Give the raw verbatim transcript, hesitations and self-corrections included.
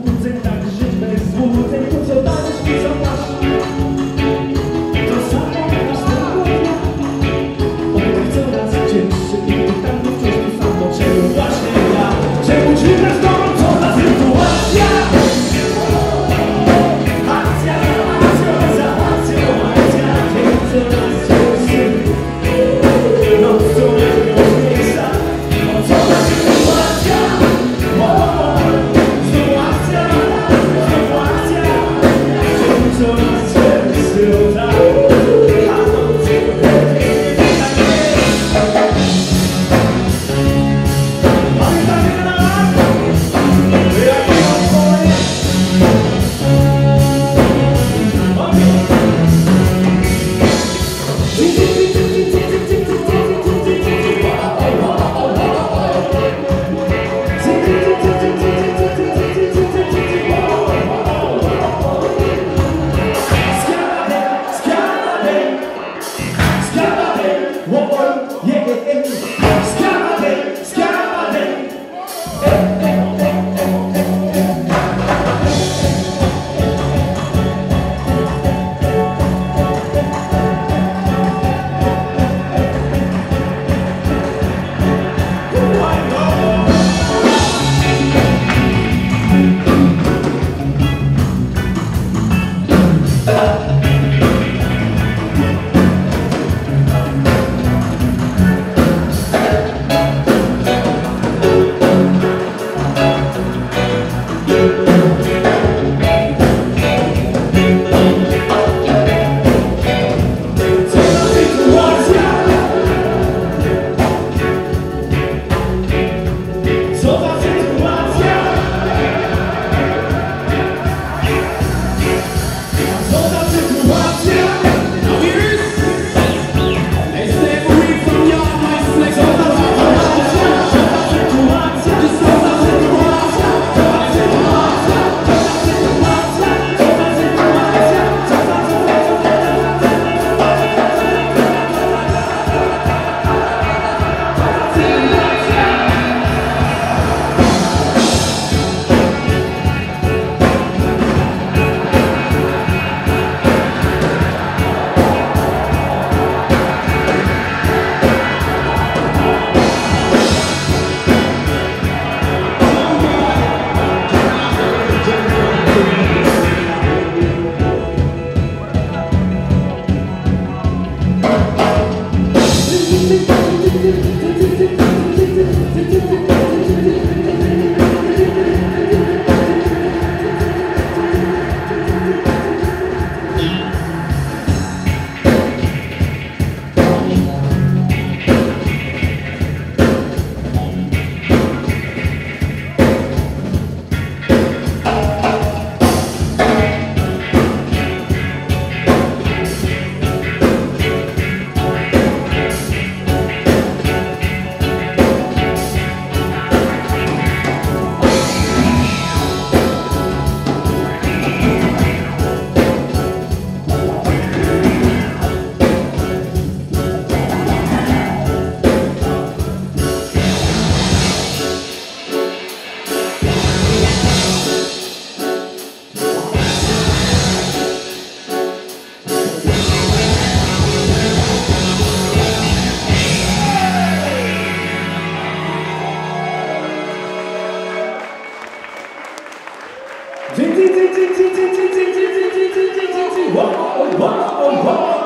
złudzeń, tak żyć bez złudzeń. To co dajesz mi za masz, to samo następnego dnia. Oddech coraz cięższy i pytanie wciąż tu samo. Czemu właśnie ja? Czemu czytasz gorącona sytuacja? Akcja, akcja, za akcją, akcja, dzień coraz cięższy. Noc coraz groźniejsza. O co ta sytuacja? O, znowu akcja, znowu akcja. Dzień coraz cięższy, o tak. A noc pamiętacie na nas? Jakie odpowiedź? Wow, wow, wow.